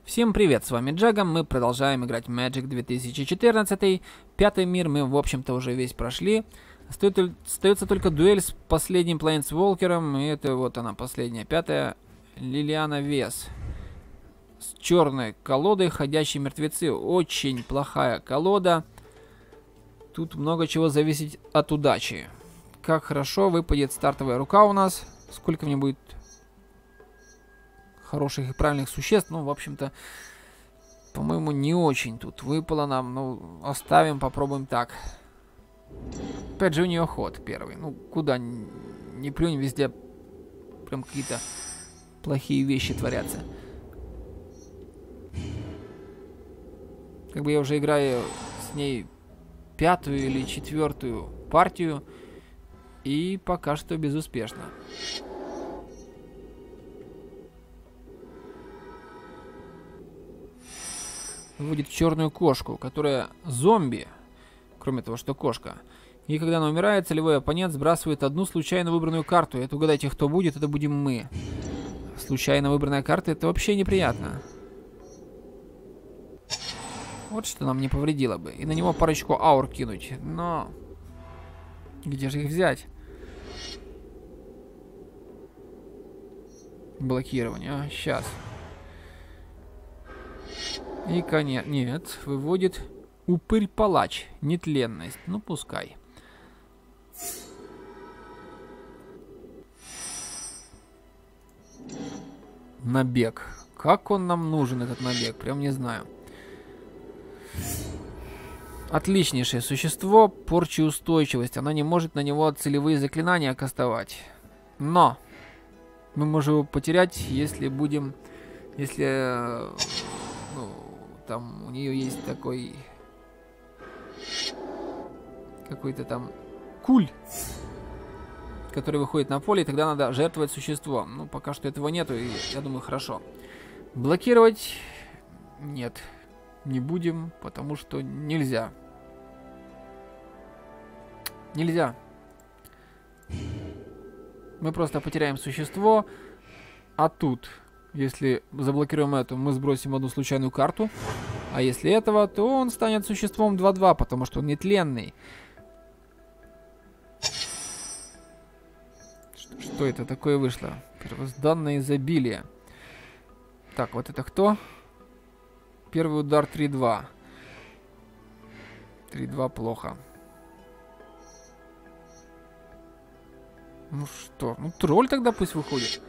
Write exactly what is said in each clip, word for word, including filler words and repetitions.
Всем привет, с вами Джагом, мы продолжаем играть в Magic две тысячи четырнадцать. Пятый мир мы, в общем-то, уже весь прошли. Остается, остается только дуэль с последним Плейнсволкером, и это вот она, последняя, пятая, Лилиана Вес. С черной колодой Ходячие мертвецы. Очень плохая колода. Тут много чего зависит от удачи. Как хорошо выпадет стартовая рука у нас. Сколько мне будет хороших и правильных существ. Ну, в общем-то, по-моему, не очень тут выпало нам. Ну, оставим, попробуем так. Опять же, у нее ход первый. Ну, куда ни плюнь, везде прям какие-то плохие вещи творятся. Как бы я уже играю с ней пятую или четвертую партию. И пока что безуспешно. Выводит черную кошку, которая зомби, кроме того, что кошка. И когда она умирает, целевой оппонент сбрасывает одну случайно выбранную карту. И это угадайте, кто будет, это будем мы. Случайно выбранная карта — это вообще неприятно. Вот что нам не повредило бы. И на него парочку аур кинуть. Но где же их взять? Блокирование. А, сейчас. И конец. Нет, выводит упырь-палач. Нетленность. Ну, пускай. Набег. Как он нам нужен, этот набег? Прям не знаю. Отличнейшее существо. Порча и устойчивость. Она не может на него целевые заклинания кастовать. Но мы можем его потерять, если будем... Если... Ну, там у нее есть такой... Какой-то там куль, который выходит на поле, и тогда надо жертвовать существом. Ну, пока что этого нету, и я думаю, хорошо. Блокировать нет, не будем, потому что нельзя. Нельзя. Мы просто потеряем существо, а тут, если заблокируем эту, мы сбросим одну случайную карту. А если этого, то он станет существом два-два, потому что он нетленный. Что, что это такое вышло? Первозданное изобилие. Так, вот это кто? Первый удар три-два. три-два плохо. Ну что? Ну тролль тогда пусть выходит.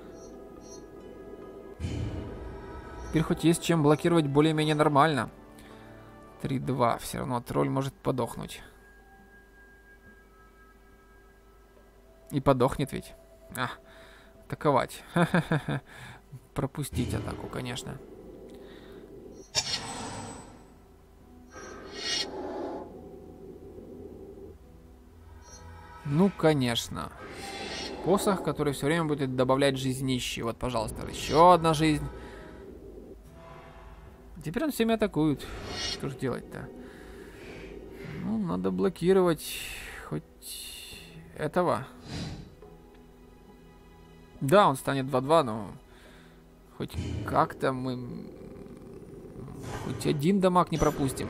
Теперь хоть есть чем блокировать более-менее нормально. три-два. Все равно тролль может подохнуть. И подохнет ведь. А, атаковать. Пропустить атаку, конечно. Ну, конечно. Посох, который все время будет добавлять жизнищи. Вот, пожалуйста, еще одна жизнь. Теперь он всеми атакует. Что же делать-то? Ну, надо блокировать хоть этого. Да, он станет два-два, но хоть как-то мы хоть один дамаг не пропустим.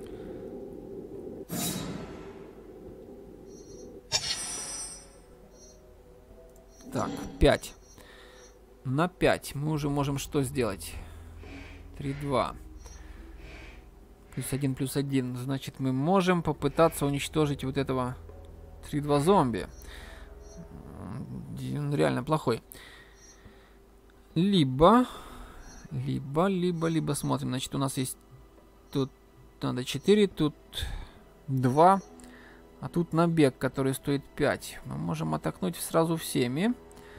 Так, пять. На пять мы уже можем что сделать? три-два. Плюс один, плюс один. Значит, мы можем попытаться уничтожить вот этого три-два зомби. Он реально плохой. Либо... Либо, либо, либо смотрим. Значит, у нас есть... Тут надо четыре, тут два. А тут набег, который стоит пять. Мы можем атакнуть сразу всеми.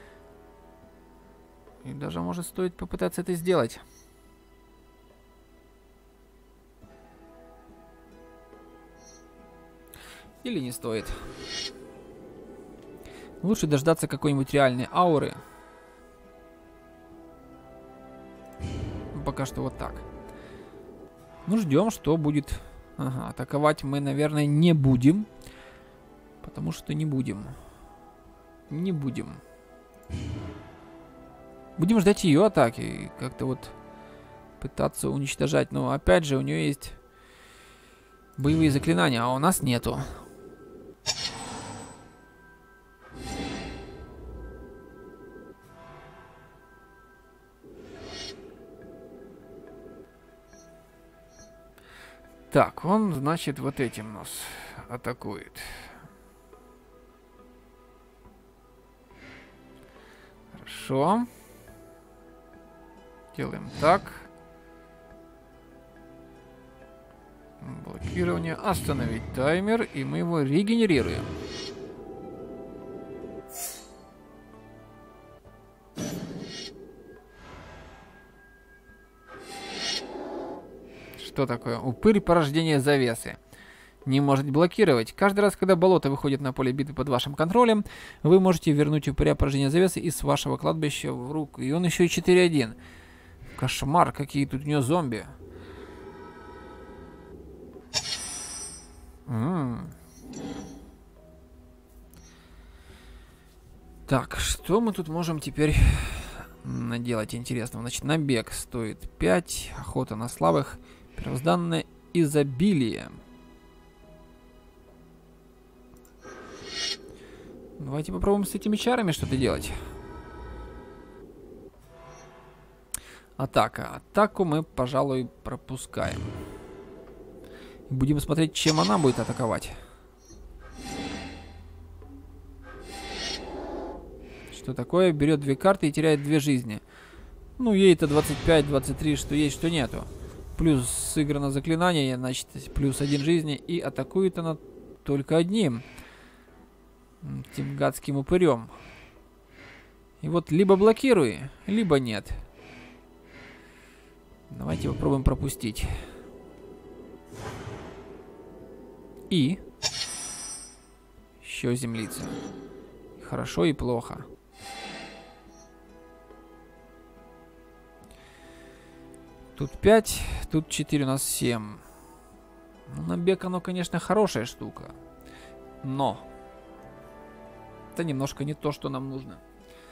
И даже может стоит попытаться это сделать. Или не стоит. Лучше дождаться какой-нибудь реальной ауры. Пока что вот так. Ну, ждем, что будет. Ага, атаковать мы, наверное, не будем. Потому что не будем. Не будем. Будем ждать ее атаки. Как-то вот пытаться уничтожать. Но опять же, у нее есть боевые заклинания, а у нас нету. Так, он, значит, вот этим нас атакует. Хорошо. Делаем так. Блокирование. Остановить таймер. И мы его регенерируем. Что такое? Упырь порождения завесы. Не может блокировать. Каждый раз, когда болото выходит на поле битвы под вашим контролем, вы можете вернуть упыря порождения завесы из вашего кладбища в руку. И он еще и четыре один. Кошмар, какие тут у нее зомби. М-м. Так, что мы тут можем теперь наделать интересного? Значит, набег стоит пять, охота на слабых, первозданное изобилие. Давайте попробуем с этими чарами что-то делать. Атака. Атаку мы, пожалуй, пропускаем. Будем смотреть, чем она будет атаковать. Что такое? Берет две карты и теряет две жизни. Ну, ей-то двадцать пять, двадцать три, что есть, что нету. Плюс сыграно заклинание, значит, плюс один жизни. И атакует она только одним. Тем гадским упырем. И вот либо блокируй, либо нет. Давайте попробуем пропустить. И еще землица. Хорошо и плохо. Тут пять, тут четыре, у нас семь. Ну, набег, оно, конечно, хорошая штука. Но это немножко не то, что нам нужно.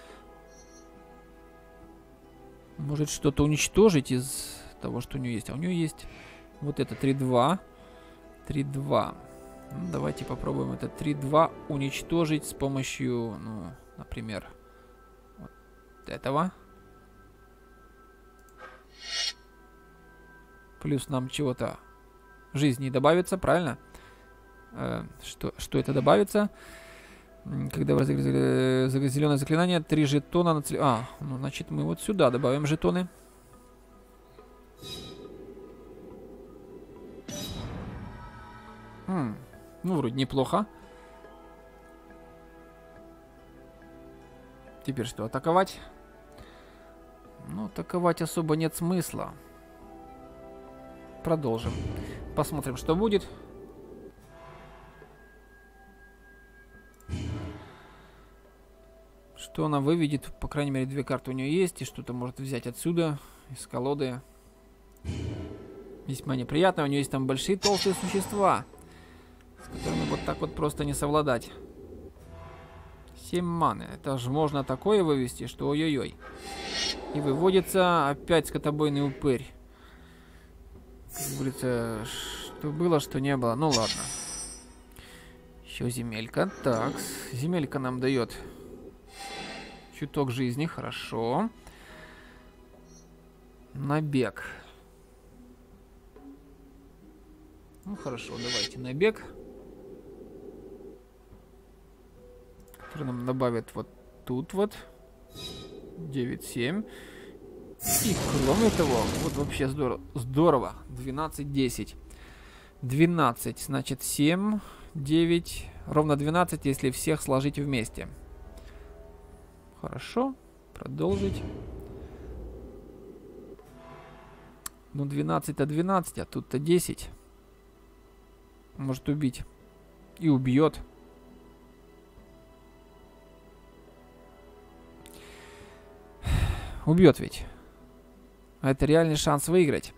Может что-то уничтожить из того, что у нее есть. А у нее есть вот это три два. три два. Ну, давайте попробуем это три два уничтожить с помощью, ну, например, вот этого. Плюс нам чего-то жизни добавится, правильно? Э, что, что это добавится? Когда вы разыграли зеленое заклинание, три жетона на цель... А, ну, значит, мы вот сюда добавим жетоны. М-м, ну, вроде неплохо. Теперь что, атаковать? Ну, атаковать особо нет смысла. Продолжим. Посмотрим, что будет. Что она выведет? По крайней мере, две карты у нее есть. И что-то может взять отсюда, из колоды. Весьма неприятно. У нее есть там большие толстые существа, с которыми вот так вот просто не совладать. семь маны. Это же можно такое вывести, что ой-ой-ой. И выводится опять скотобойный упырь. Как говорится, что было, что не было. Ну ладно. Еще земелька. Так, земелька нам дает чуток жизни. Хорошо. Набег. Ну хорошо, давайте набег. Который нам добавит вот тут вот. девять семь. И кроме того, вот вообще здорово. Здорово. двенадцать десять. двенадцать, значит семь, девять. Ровно двенадцать, если всех сложить вместе. Хорошо. Продолжить. Ну, двенадцать-то двенадцать, а тут-то десять. Может убить. И убьет. Убьет ведь. А это реальный шанс выиграть.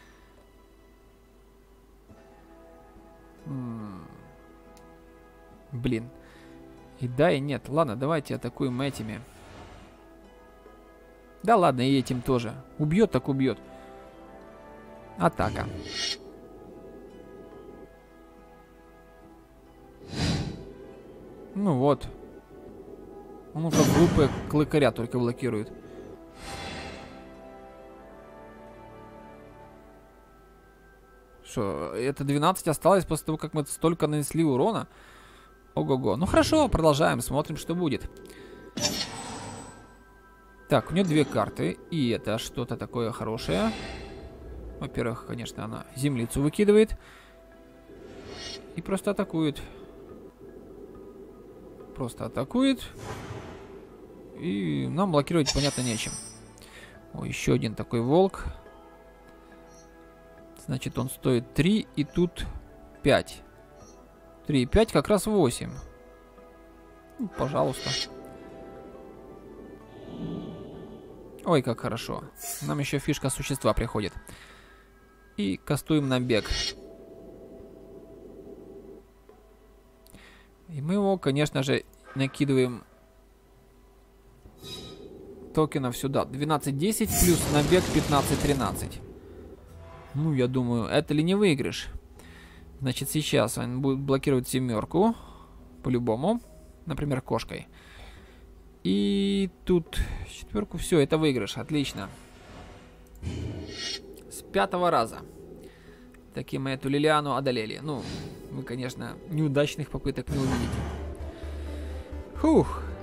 М-м. Блин. И да, и нет. Ладно, давайте атакуем этими. Да ладно, и этим тоже. Убьет, так убьет. Атака. Ну вот. Он как глупые клыкаря только блокирует. Что, это двенадцать осталось после того, как мы столько нанесли урона? Ого-го. Ну хорошо, продолжаем, смотрим, что будет. Так, у нее две карты. И это что-то такое хорошее. Во-первых, конечно, она землицу выкидывает. И просто атакует. Просто атакует. И нам блокировать, понятно, нечем. О, еще один такой волк. Значит, он стоит три, и тут пять. три и пять как раз восемь. Ну, пожалуйста. Ой, как хорошо. Нам еще фишка существа приходит. И кастуем на бег. И мы его, конечно же, накидываем токенов сюда. двенадцать десять плюс на бег пятнадцать тринадцать. Ну, я думаю, это ли не выигрыш? Значит, сейчас он будет блокировать семерку. По-любому. Например, кошкой. И тут четверку. Все, это выигрыш. Отлично. С пятого раза. Таки мы эту Лилиану одолели. Ну, вы, конечно, неудачных попыток не увидите. Фух.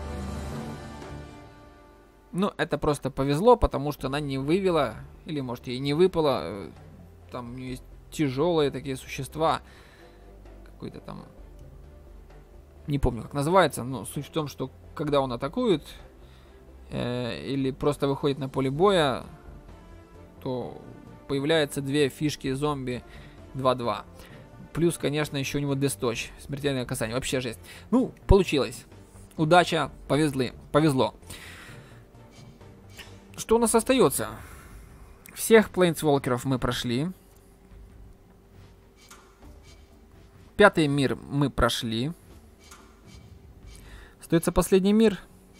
Ну, это просто повезло, потому что она не вывела, или, может, ей не выпало. Там у нее есть тяжелые такие существа. Какой-то там... Не помню, как называется, но суть в том, что когда он атакует, э, или просто выходит на поле боя, то появляются две фишки зомби два-два. Плюс, конечно, еще у него десточь, смертельное касание. Вообще жесть. Ну, получилось. Удача, повезли, повезло. Что у нас остается? Всех плейнсволкеров мы прошли. Пятый мир мы прошли. Остается последний мир.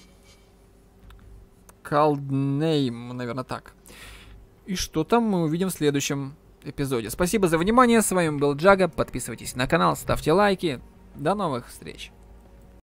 Калднейм, наверное, так. И что там мы увидим в следующем эпизоде. Спасибо за внимание. С вами был Джага. Подписывайтесь на канал, ставьте лайки. До новых встреч.